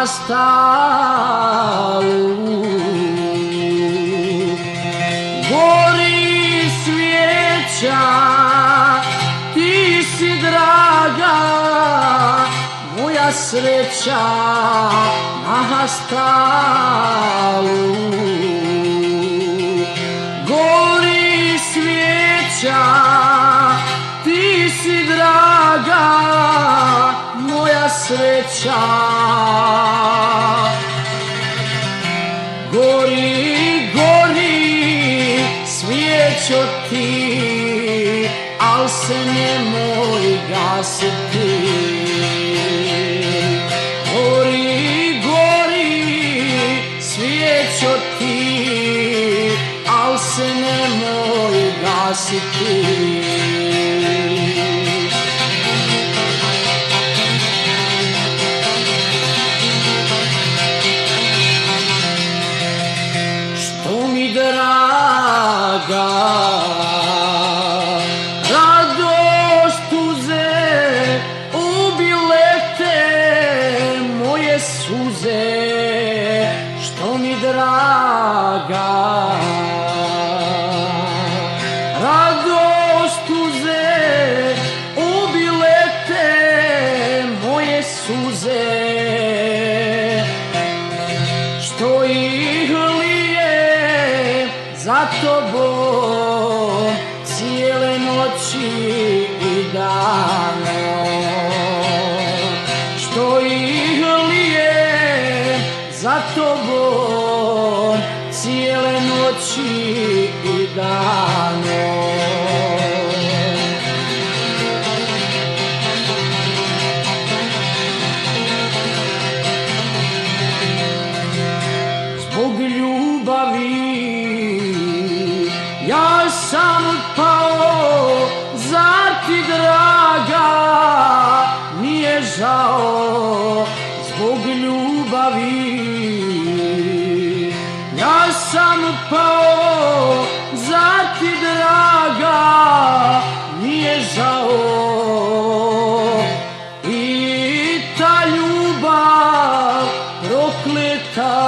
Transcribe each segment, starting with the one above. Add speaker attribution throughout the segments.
Speaker 1: stalu. Gori svijeća, ti si draga, moja sreća na stalu. Gori svijeća, ti si draga, moja sreća. Gori, gori svijećo ti, al se nemoj gasiti. Gori, gori svijećo ti, al se nemoj gasiti. Što mi draga radost uze, ubile te moje suze. Što mi draga radost uze, ubile te moje suze. Što ih lije za tobom cijele noći i dano. Što ih lije za tobom cijele noći i dano. Zbog ljubavi ja sam pao, zar ti draga nije žao? Zbog ljubavi ja sam pao, zar ti draga nije žao? I ta ljubav prokleta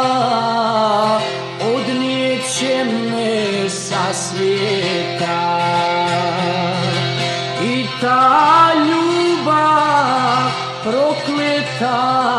Speaker 1: odnijeće me sa svijeta. I ta ljubav prokleta